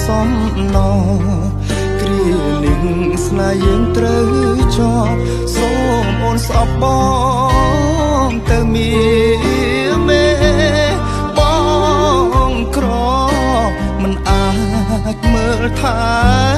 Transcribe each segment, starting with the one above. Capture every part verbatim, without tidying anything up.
សំណោគ្រានេះស្នេហ៍យើងត្រូវចប់សូមអូនស្អប់បងទៅមានមេបងក្រមិនអាចមើលថែ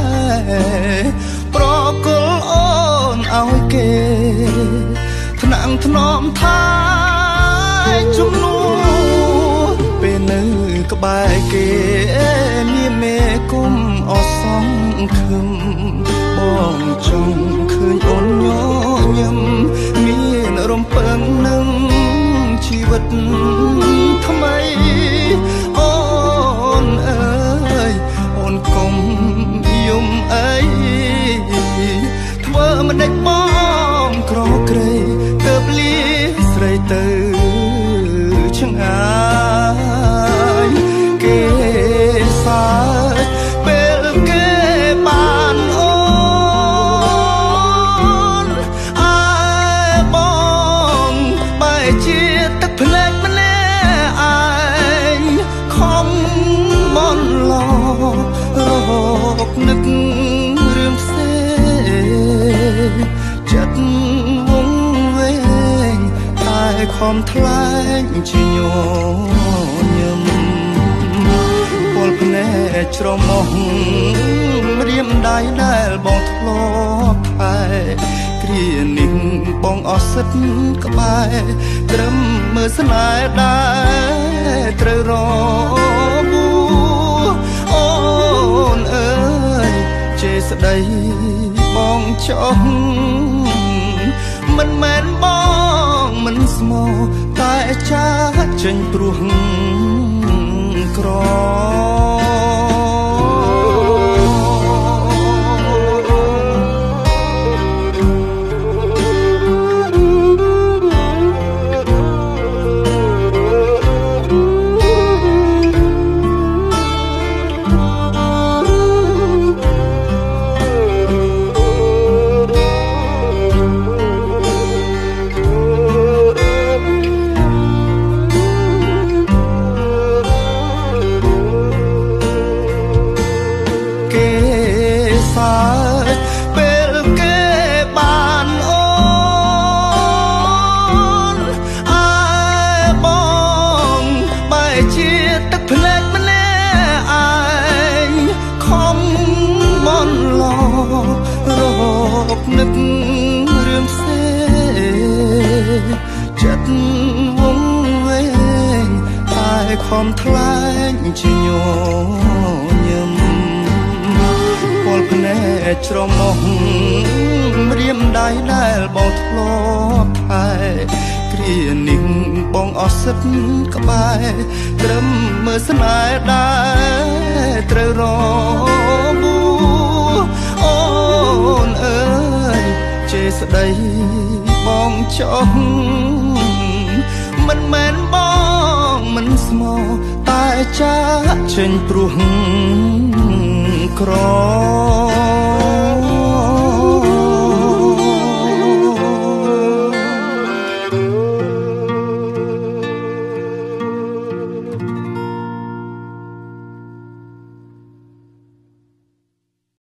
ប្រគល់អូនឲ្យគេថ្នាំងថ្នមថែជំនួសពេលនៅក្បែរគេមានមេគុំអសង្ឃឹមបងចង់ឃើញអូនញញឹមមានរំពឹងនឹងជីវិតថ្មីអូនអើយអូនកុំយំអីធ្វើមិនដេចបងក្រក្រេទៅលីស្រីទៅឆ្ងាយគេសាពេលគេបានអូនអើបងបែរជាទឹកភ្នែកម្នាក់ឯងខំបនឡរកនឹករឿងផ្សេងចិត្តវងវែងតែខំថ្លែងជាញញឹមពលភ្នែកច្រមុះរៀមដៃដែលបងធ្លាប់ថែគ្រានេះបងអស់សិទ្ធក្បែរត្រឹមមើលស្នេហ៍ដែរត្រូវរបួអូនអើយចេស្ដីបងចង់មិនមែនបងមិនស្មោតែចាចេញព្រោះក្រពេលគេបានអូនអើបងបែរជាទឹកភ្នែកម្នាក់ឯងខំបនឡរកនឹករឿងផ្សេងចិត្តវងវែងតែខំថ្លែងជាញញឹមពលភ្នែកច្រមុះរៀមដៃដែលបងធ្លាប់ថែគ្រានេះបងអស់សិទ្ធក្បែរត្រឹមមើលស្នេហ៍ដែរត្រូវរបួអូនអើយចេស្ដីបងចង់មិនមែនបងមិនស្មោតែចាចេញព្រោះក្រ